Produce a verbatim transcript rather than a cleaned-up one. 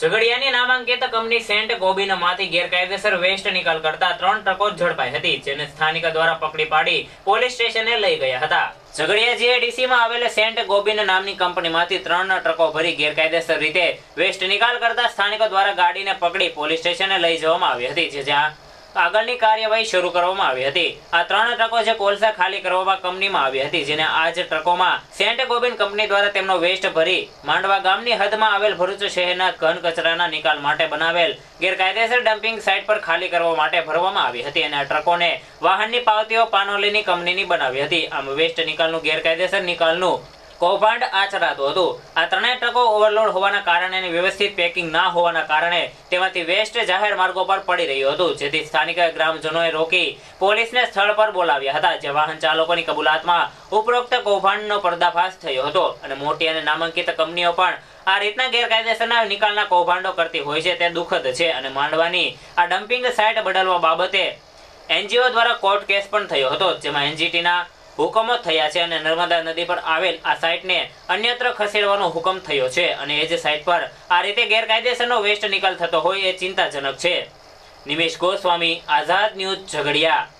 ઝઘડિયાની નામાંકિત company Saint ગોબિનમાંથી ગેરકાયદેસર waste નિકાલ કરતા ત્રણ ટ્રકો ઝડપાઈ હતી, જેને સ્થાનિકો દ્વારા પકડી પાડી પોલીસ સ્ટેશને લઈ ગયા હતા। ઝઘડિયા જીઆઈડીસીમાં આવેલ સેન્ટ ગોબિન નામની કંપનીમાંથી ત્રણ ટ્રકો ભરી ગેરકાયદેસર રીતે વેસ્ટ નિકાલ કરતા સ્થાનિકો દ્વારા ગાડીને પકડી પોલીસ સ્ટેશને લઈ જવામાં આવી હતી, જે જ્યાં આગળની કાર્યવાહી શરૂ કરવામાં આવી હતી। આ ત્રણ ટ્રકો જે કોલસા ખાલી કરવામાં કંપનીમાં આવી હતી, જેને આ જ ટ્રકોમાં સેન્ટ ગોબિન કંપની દ્વારા તેમનો વેસ્ટ ભરી માંડવા ગામની હદમાં આવેલ ભરૂચ શહેરના ઘન કચરાના નિકાલ માટે બનાવેલ ગેરકાયદેસર ડમ્પિંગ સાઇટ પર ખાલી કરવા માટે ભરવામાં આવી હતી અને આ ટ્રકોને વાહનની પાવતીઓ પાનોલીની કંપનીની બનાવી હતી। આમ વેસ્ટ નિકાલનું ગેરકાયદેસર નિકાલનું કૌભાંડ આચરાતું હતું। આ ત્રણેય ટ્રકો ઓવરલોડ હોવાના કારણે અને વ્યવસ્થિત પેકિંગ ના હોવાના કારણે તેમાંથી વેસ્ટ જાહેર માર્ગો પર પડી રહ્યું હતું, જેથી સ્થાનિક ગ્રામજનોએ રોકી પોલીસને સ્થળ પર બોલાવ્યા હતા, જે વાહન ચાલકોની કબૂલાતમાં ઉપરોક્ત કૌભાંડનો પર્દાફાશ થયો હતો અને મોટી અને નામાંકિત કંપનીઓ પણ આ રીતના ગેરકાયદેસરના નિકાલના કૌભાંડો કરતી હોય છે તે દુઃખદ છે અને માંડવાની આ ડમ્પિંગ સાઇટ બદલવા બાબતે એનજીઓ દ્વારા કોર્ટ કેસ પણ થયો હતો, જેમાં એનજીટીના હુકમો થયા છે અને નર્મદા નદી પર આવેલ આ સાઇટને અન્યત્ર ખસેડવાનો હુકમ થયો છે અને એ જ સાઇટ પર આ રીતે ગેરકાયદેસરનો વેસ્ટ નિકાલ થતો હોય એ ચિંતાજનક છે। નિમેશ ગોસ્વામી, આઝાદ ન્યૂઝ, ઝઘડિયા।